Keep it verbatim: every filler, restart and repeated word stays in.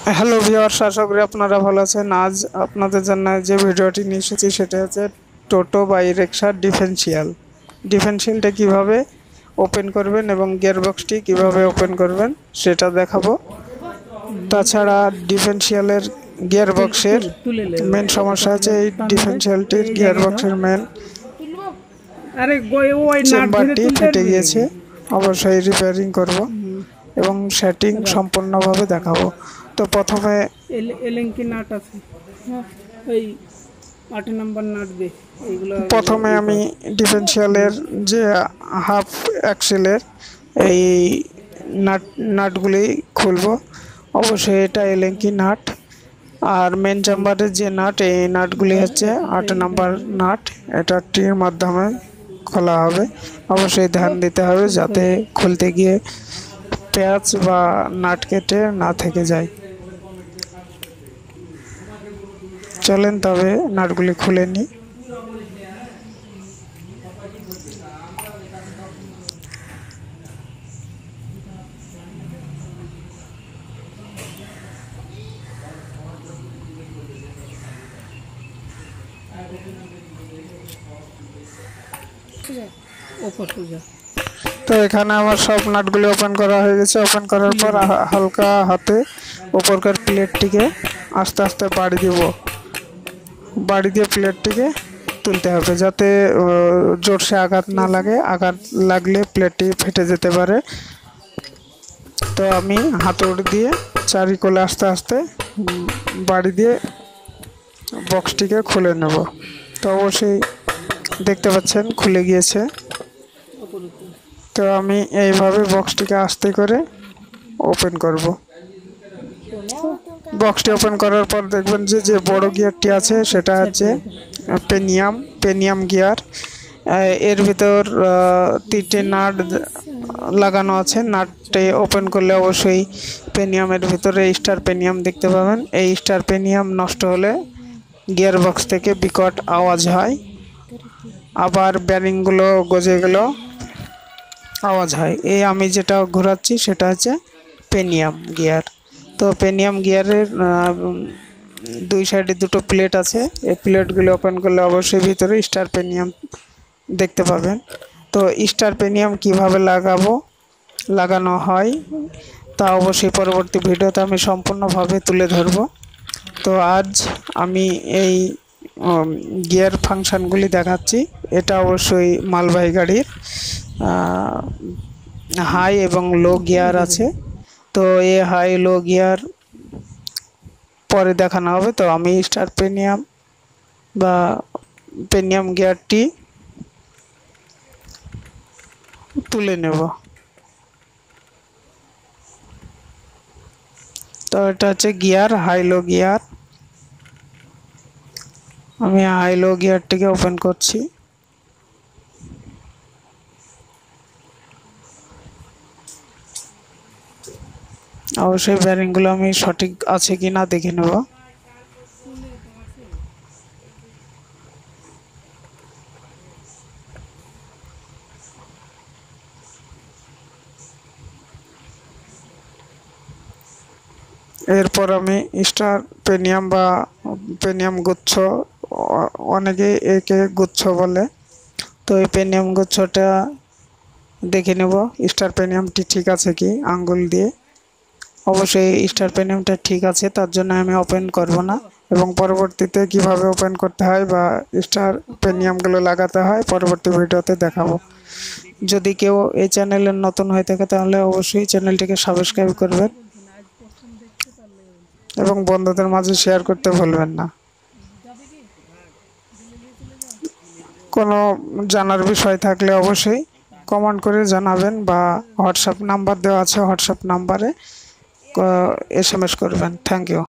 Hello viewers, আশা করি আপনারা ভালো আছেন। আজ আপনাদের জন্য যে ভিডিওটি নিয়ে এসেছি সেটা হচ্ছে টোটো বা ই রিক্সার ডিফারেনশিয়াল ডিফারেনশিয়ালটা কীভাবে ওপেন করবেন এবং গিয়ারবক্সটি কীভাবে ওপেন করবেন সেটা দেখাবো। তাছাড়া ডিফারেনশিয়ালের গিয়ারবক্সের মেন সমস্যা আছে, এই ডিফারেনশিয়ালটির গিয়ারবক্সের মেন চেম্বারটি ফেটে গিয়েছে, অবশ্যই রিপেয়ারিং করব এবং সেটিং সম্পূর্ণভাবে দেখাবো। তো প্রথমে এলেঙ্কি নাট আছে, এই আট নম্বর নাট দে। এইগুলো প্রথমে আমি ডিফারেনশিয়ালের যে হাফ অ্যাক্সেলের এই নাট নাটগুলি খুলব। অবশ্যই এটা এলেঙ্কি নাট, আর মেন চেম্বারের যে নাট, এই নাটগুলি হচ্ছে আট নম্বর নাট। এটা টির মাধ্যমে খোলা হবে। অবশ্যই ধ্যান দিতে হবে যাতে খুলতে গিয়ে প্যাচ বা নাট কেটে না থেকে যায়। চলেন তবে নাটগুলি খুলে নিই। তো এখানে আমার সব নাটগুলি ওপেন করা হয়ে গেছে। ওপেন করার পর হালকা হাতে উপরকার প্লেটটিকে আস্তে আস্তে বাড়ি দিব। বাড়ি দিয়ে প্লেটটিকে তুলতে হবে যাতে জোরসে আঘাত না লাগে। আঘাত লাগলে প্লেটটি ফেটে যেতে পারে। তো আমি হাতুড়ি দিয়ে চারিকোলে আস্তে আস্তে বাড়ি দিয়ে বক্সটিকে খুলে নেব। তো অবশ্যই দেখতে পাচ্ছেন খুলে গিয়েছে। তো আমি এইভাবে বক্সটিকে আস্তে করে ওপেন করব। বক্সটি ওপেন করার পর দেখবেন যে যে বড় গিয়ারটি আছে সেটা হচ্ছে পেনিয়াম পেনিয়াম গিয়ার। এর ভিতর তিনটে নাট লাগানো আছে। নাটটি ওপেন করলে অবশ্যই পেনিয়ামের ভিতরে স্টার পেনিয়াম দেখতে পাবেন। এই স্টার পেনিয়াম নষ্ট হলে গিয়ার বক্স থেকে বিকট আওয়াজ হয়, আবার ব্যারিংগুলো গজে গেলেও আওয়াজ হয়। এই আমি যেটা ঘোরাচ্ছি সেটা হচ্ছে পেনিয়াম গিয়ার। তো পেনিয়াম গিয়ারের দুই সাইডে দুটো প্লেট আছে। এই প্লেটগুলো ওপেন করলে অবশ্যই ভিতরে স্টার পেনিয়াম দেখতে পাবেন। তো স্টার পেনিয়াম কিভাবে লাগাবো লাগানো হয় তা অবশ্যই পরবর্তী ভিডিওতে আমি সম্পূর্ণভাবে তুলে ধরব। তো আজ আমি এই গিয়ার ফাংশনগুলি দেখাচ্ছি। এটা অবশ্যই মালবাহী গাড়ির হাই এবং লো গিয়ার আছে। তো এই হাই লো গিয়ার পরে দেখানো হবে। তো আমি স্টার পেনিয়াম বা পেনিয়াম গিয়ারটি তুলে নেব। তো এটা হচ্ছে গিয়ার, হাই লো গিয়ার। আমি হাই লো গিয়ারটিকে ওপেন করছি। অবশ্যই ব্যারিংগুলো আমি সঠিক আছে কি না দেখে নেব। এরপর আমি স্টার পেনিয়াম বা পেনিয়াম গুচ্ছ, অনেকে একে গুচ্ছ বলে, তো এই পেনিয়াম গুচ্ছটা দেখে নেব স্টার পেনিয়ামটি ঠিক আছে কি আঙ্গুল দিয়ে। অবশ্যই স্টার পেনিয়ামটা ঠিক আছে, তার জন্য আমি ওপেন করব না এবং পরবর্তীতে কিভাবে ওপেন করতে হয় বা স্টার পেনিয়ামগুলো লাগাতে হয় পরবর্তী ভিডিওতে দেখাবো। যদি কেউ এই চ্যানেলের নতুন হয়ে থাকে তাহলে অবশ্যই চ্যানেলটিকে সাবস্ক্রাইব করবেন এবং বন্ধুদের মাঝে শেয়ার করতে ভুলবেন না। কোনো জানার বিষয় থাকলে অবশ্যই কমেন্ট করে জানাবেন বা হোয়াটসঅ্যাপ নাম্বার দেওয়া আছে, হোয়াটসঅ্যাপ নাম্বারে এস এম এস করবেন। Thank you.